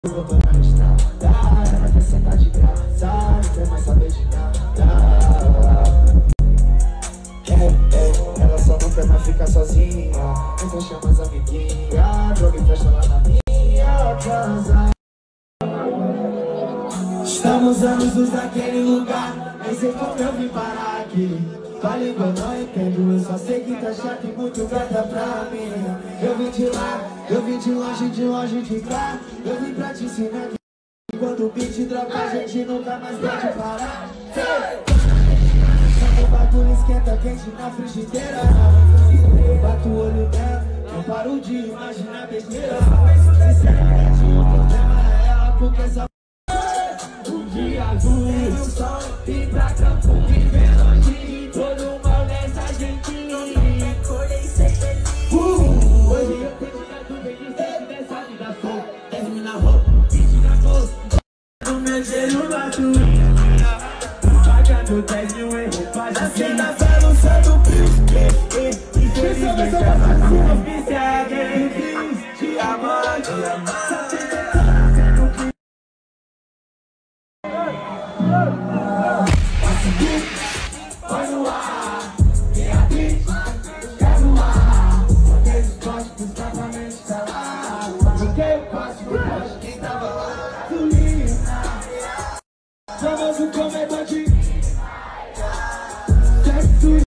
Eu tô na estrada, ela quer sentar de graça, não quer mais saber de nada. Ela só não quer mais ficar sozinha, então chama as amiguinhas, droga e festa lá na minha casa. Estamos anos naquele lugar, nem sei como eu vim parar aqui. Tua língua eu não entendo, eu só sei que tá chato e muito gata pra mim. Eu vim de lá, eu vim de longe de cá. Eu vim pra te ensinar que quando o beat dropa a gente nunca mais pode parar. Quando o bagulho esquenta quente na frigideira, eu bato o olho nela, não paro de imaginar besteira. Sinceramente o problema é ela, porque essa um dia azul, o sol e pra campo vivendo aqui. Todo mal nessa gente, acordei sem feliz. Hoje eu tenho dia do bem distante dessa vida sou. 10 mil na roupa, 20 na bolsa, no meu gelo bato. Pagando 10 mil em roupa de cena, pelo santo príncipe. Infelizmente essa sua me segue. Te amando, te amando. Vai no ar, minha bitch, quer no ar. Aqueles códigos, escapamento, tá lá. Porque eu faço,